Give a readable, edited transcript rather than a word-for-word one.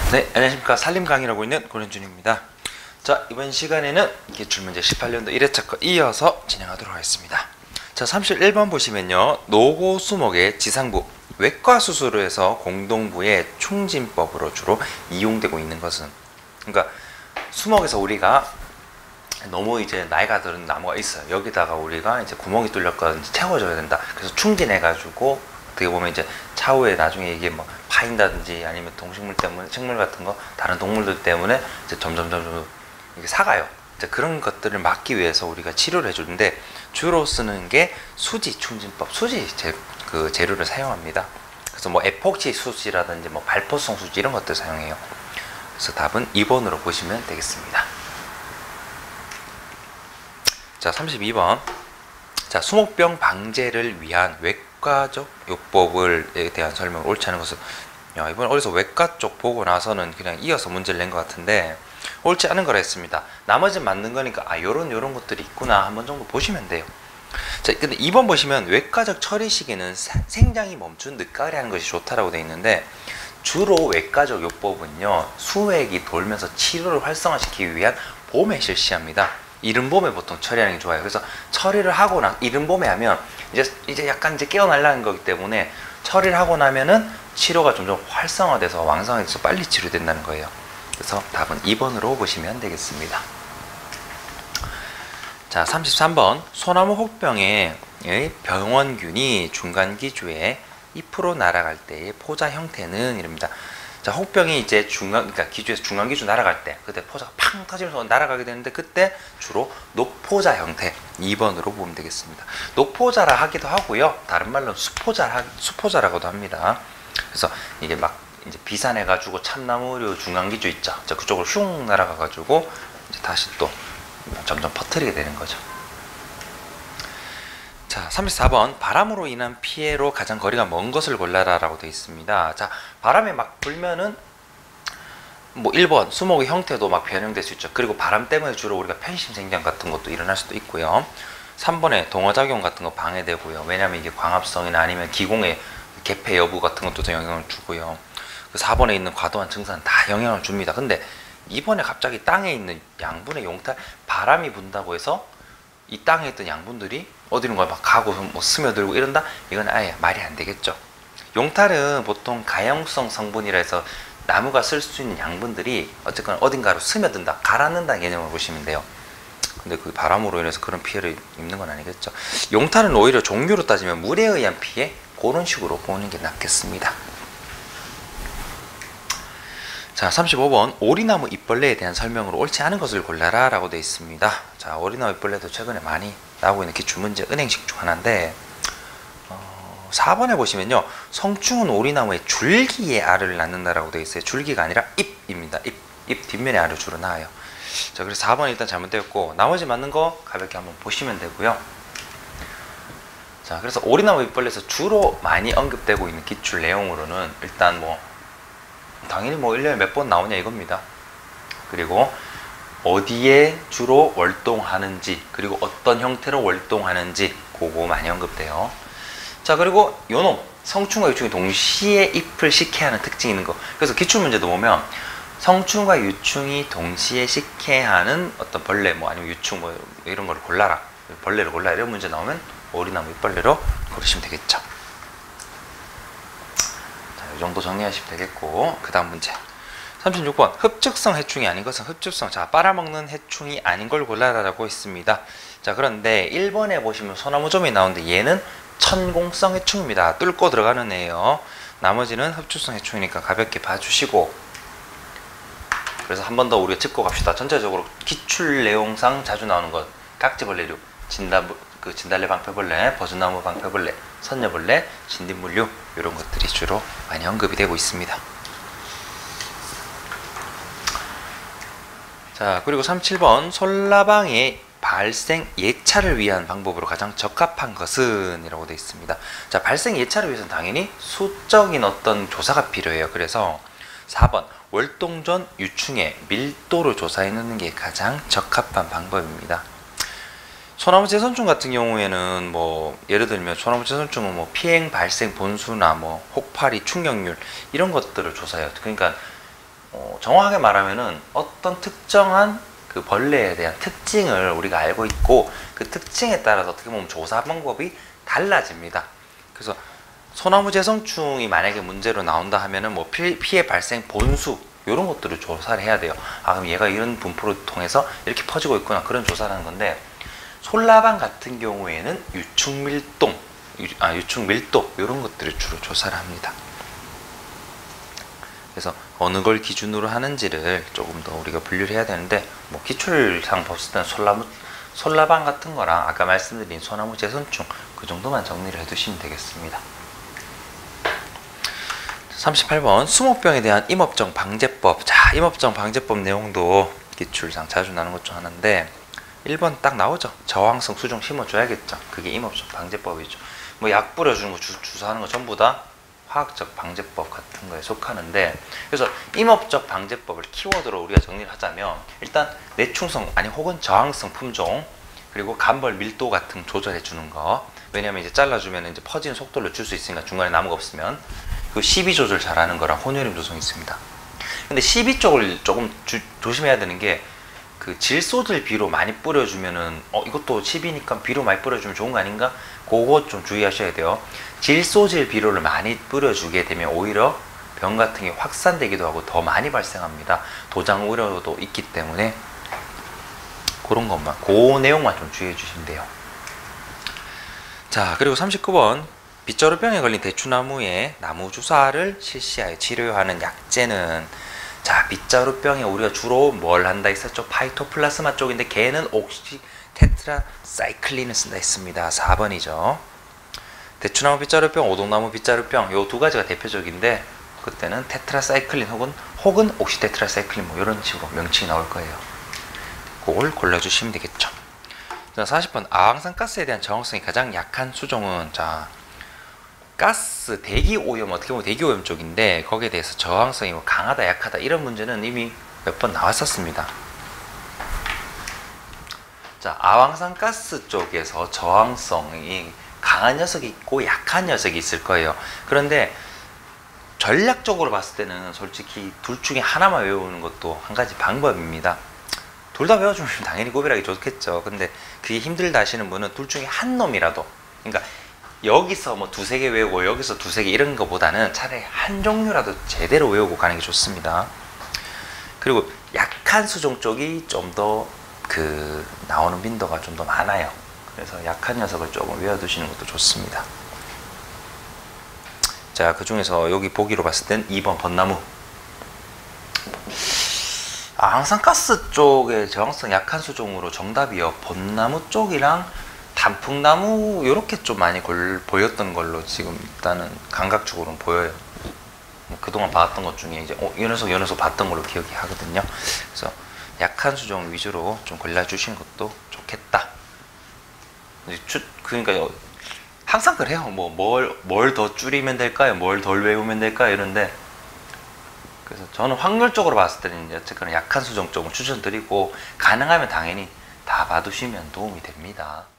네, 안녕하십니까. 산림 강의라고 있는 고ren준입니다. 자, 이번 시간에는 기출문제 18년도 1회차 거 이어서 진행하도록 하겠습니다. 자, 31번 보시면요. 노고 수목의 지상부, 외과 수술을 해서 공동부의 충진법으로 주로 이용되고 있는 것은, 그러니까 수목에서 우리가 너무 이제 나이가 들은 나무가 있어요. 여기다가 우리가 이제 구멍이 뚫렸거든요. 채워줘야 된다. 그래서 충진해가지고 어떻게 보면 이제 차후에 나중에 이게 뭐 파인다든지 아니면 동식물 때문에 식물 같은 거 다른 동물들 때문에 이제 점점 이게 사가요. 이제 그런 것들을 막기 위해서 우리가 치료를 해주는데 주로 쓰는 게 수지 충진법, 수지 그 재료를 사용합니다. 그래서 뭐 에폭시 수지라든지 뭐 발포성 수지 이런 것들 사용해요. 그래서 답은 2번으로 보시면 되겠습니다. 자, 32번. 자, 수목병 방제를 위한 외과적 요법에 대한 설명을 옳지 않은 것은, 야, 이번 어디서 외과 쪽 보고 나서는 그냥 이어서 문제를 낸 것 같은데 옳지 않은 거라 했습니다. 나머지는 맞는 거니까 요런 것들이 있구나 한번 정도 보시면 돼요. 자, 근데 2번 보시면 외과적 처리 시기는 생장이 멈춘 늦가을에 하는 것이 좋다라고 되어 있는데, 주로 외과적 요법은요 수액이 돌면서 치료를 활성화시키기 위한 봄에 실시합니다. 이른 봄에 보통 처리하는 게 좋아요. 그래서 처리를 하고 이른 봄에 하면 이제 약간 이제 깨어나려는 거기 때문에 처리를 하고 나면은 치료가 점점 활성화돼서 왕성해져서 빨리 치료된다는 거예요. 그래서 답은 2번으로 보시면 되겠습니다. 자, 33번. 소나무 혹병의 병원균이 중간기주에 잎으로 날아갈 때의 포자 형태는 이럽니다. 자, 혹병이 이제 그러니까 기주에서 중간기주 날아갈 때, 그때 포자가 팡 터지면서 날아가게 되는데, 그때 주로 녹포자 형태 2번으로 보면 되겠습니다. 녹포자라 하기도 하고요. 다른 말로 수포자라고도 합니다. 그래서 이게 막 이제 비산해가지고 참나무류 중간기주 있죠. 자, 그쪽으로 슝 날아가가지고 이제 다시 또 점점 퍼뜨리게 되는 거죠. 자, 34번. 바람으로 인한 피해로 가장 거리가 먼 것을 골라라 라고 되어 있습니다. 자, 바람이 막 불면은 뭐 1번 수목의 형태도 막 변형될 수 있죠. 그리고 바람 때문에 주로 우리가 편심생장 같은 것도 일어날 수도 있고요. 3번에 동어작용 같은 거 방해되고요. 왜냐하면 이게 광합성이나 아니면 기공의 개폐 여부 같은 것도 영향을 주고요. 4번에 있는 과도한 증산은 다 영향을 줍니다. 근데 2번에 갑자기 땅에 있는 양분의 용탈, 바람이 분다고 해서 이 땅에 있던 양분들이 어디론가 막 가고 뭐 스며들고 이런다? 이건 아예 말이 안 되겠죠. 용탈은 보통 가용성 성분이라 해서 나무가 쓸 수 있는 양분들이 어쨌거나 어딘가로 스며든다, 가라앉는다는 개념으로 보시면 돼요. 근데 그 바람으로 인해서 그런 피해를 입는 건 아니겠죠. 용탈은 오히려 종류로 따지면 물에 의한 피해, 그런 식으로 보는 게 낫겠습니다. 자, 35번. 오리나무 잎벌레에 대한 설명으로 옳지 않은 것을 골라라 라고 되어 있습니다. 자, 오리나무 잎벌레도 최근에 많이 나오고 있는 기출문제 은행식 중 하나인데, 4번에 보시면요, 성충은 오리나무의 줄기에 알을 낳는다라고 되어 있어요. 줄기가 아니라 잎입니다. 잎 뒷면에 알을 주로 낳아요. 자, 그래서 4번이 일단 잘못되었고, 나머지 맞는 거 가볍게 한번 보시면 되고요. 자, 그래서 오리나무 잎벌레에서 주로 많이 언급되고 있는 기출 내용으로는 일단 뭐 당연히 뭐 1년에 몇 번 나오냐 이겁니다. 그리고 어디에 주로 월동하는지, 그리고 어떤 형태로 월동하는지 그거 많이 언급돼요. 자, 그리고 요놈 성충과 유충이 동시에 잎을 식해야 하는 특징이 있는 거. 그래서 기출문제도 보면 성충과 유충이 동시에 식해야 하는 어떤 벌레, 뭐 아니면 유충 뭐 이런 걸 골라라, 벌레를 골라라, 이런 문제 나오면 오리나무 잎벌레로 고르시면 되겠죠. 이 정도 정리하시면 되겠고, 그 다음 문제 36번. 흡축성 해충이 아닌 것은 흡축성, 자, 빨아먹는 해충이 아닌 걸 골라라 라고 했습니다. 자, 그런데 1번에 보시면 소나무점이 나오는데 얘는 천공성 해충입니다. 뚫고 들어가는 애예요. 나머지는 흡축성 해충이니까 가볍게 봐주시고, 그래서 한 번 더 우리가 짚고 갑시다. 전체적으로 기출 내용상 자주 나오는 것, 깍지벌레류, 진달래 방패벌레, 버즈나무 방패벌레, 선녀벌레, 진딧물류, 이런 것들이 주로 많이 언급이 되고 있습니다. 자, 그리고 37번. 솔라방의 발생 예차를 위한 방법으로 가장 적합한 것은 이라고 되어 있습니다. 자, 발생 예차를 위해서는 당연히 수적인 어떤 조사가 필요해요. 그래서 4번. 월동 전 유충의 밀도를 조사해 놓는 게 가장 적합한 방법입니다. 소나무 재선충 같은 경우에는 뭐 예를 들면 소나무 재선충은 뭐 피행 발생 본수나 뭐 혹파리 충격률 이런 것들을 조사해요. 그러니까 정확하게 말하면은 어떤 특정한 그 벌레에 대한 특징을 우리가 알고 있고 그 특징에 따라서 어떻게 보면 조사 방법이 달라집니다. 그래서 소나무 재성충이 만약에 문제로 나온다 하면은 뭐 피해 발생 본수 이런 것들을 조사를 해야 돼요. 아, 그럼 얘가 이런 분포를 통해서 이렇게 퍼지고 있구나, 그런 조사를 하는 건데, 솔라방 같은 경우에는 유충밀도 이런 것들을 주로 조사를 합니다. 그래서 어느 걸 기준으로 하는지를 조금 더 우리가 분류를 해야 되는데, 뭐 기출상 봤을 때는 솔라방 같은 거랑 아까 말씀드린 소나무 재선충 그 정도만 정리를 해두시면 되겠습니다. 38번 수목병에 대한 임업정 방제법. 자, 임업정 방제법 내용도 기출상 자주 나오는 것 중 하나인데 1번 딱 나오죠. 저항성 수종 심어줘야겠죠. 그게 임업정 방제법이죠. 뭐 약 뿌려주는 거 주사하는 거 전부 다 화학적 방제법 같은 거에 속하는데, 그래서 임업적 방제법을 키워드로 우리가 정리를 하자면 일단 내충성 아니 혹은 저항성 품종, 그리고 간벌 밀도 같은 조절해 주는 거. 왜냐면 이제 잘라주면 이제 퍼지는 속도를 줄 수 있으니까, 중간에 나무가 없으면. 그 시비 조절 잘하는 거랑 혼혈임 조성이 있습니다. 근데 시비 쪽을 조금 조심해야 되는 게, 그 질소질 비료 많이 뿌려주면은 이것도 시비니까 비료 많이 뿌려주면 좋은 거 아닌가? 그거 좀 주의하셔야 돼요. 질소질 비료를 많이 뿌려주게 되면 오히려 병 같은 게 확산되기도 하고 더 많이 발생합니다. 도장 우려도 있기 때문에 그런 것만, 그 내용만 좀 주의해 주시면 돼요. 자, 그리고 39번 빗자루병에 걸린 대추나무에 나무 주사를 실시하여 치료하는 약제는, 자, 빗자루병에 우리가 주로 뭘 한다 했었죠? 파이토플라스마 쪽인데 걔는 옥시 테트라사이클린을 쓴다 했습니다. 4번이죠. 대추나무 빗자루병, 오동나무 빗자루병 요 두 가지가 대표적인데, 그때는 테트라사이클린 혹은 옥시테트라사이클린 뭐 이런 식으로 명칭이 나올 거예요. 그걸 골라주시면 되겠죠. 자, 40번 아황산가스에 대한 저항성이 가장 약한 수종은, 자, 가스, 대기 오염, 어떻게 보면 대기 오염 쪽인데 거기에 대해서 저항성이 뭐 강하다 약하다 이런 문제는 이미 몇 번 나왔었습니다. 자, 아황산가스 쪽에서 저항성이 강한 녀석이 있고 약한 녀석이 있을 거예요. 그런데 전략적으로 봤을 때는 솔직히 둘 중에 하나만 외우는 것도 한 가지 방법입니다. 둘 다 외워주면 당연히 구별하기 좋겠죠. 근데 그게 힘들다 하시는 분은 둘 중에 한 놈이라도, 그러니까 여기서 뭐 두세 개 외우고 여기서 두세 개 이런 거보다는 차라리 한 종류라도 제대로 외우고 가는 게 좋습니다. 그리고 약한 수종 쪽이 좀 더 나오는 빈도가 좀 더 많아요. 그래서 약한 녀석을 조금 외워두시는 것도 좋습니다. 자, 그 중에서 여기 보기로 봤을 땐 2번 벚나무. 아황산가스 쪽의 저항성 약한 수종으로 정답이요. 벚나무 쪽이랑 단풍나무 이렇게 좀 많이 보였던 걸로 지금 일단은 감각적으로는 보여요. 그동안 봤던 것 중에 이제 요 녀석 봤던 걸로 기억이 하거든요. 그래서 약한 수종 위주로 좀 골라주시는 것도 좋겠다. 그러니까 항상 그래요. 뭐 뭘 더 줄이면 될까요? 뭘 덜 외우면 될까요? 이런데, 그래서 저는 확률적으로 봤을 때는 어쨌거나 약한 수종 쪽을 추천드리고, 가능하면 당연히 다 봐두시면 도움이 됩니다.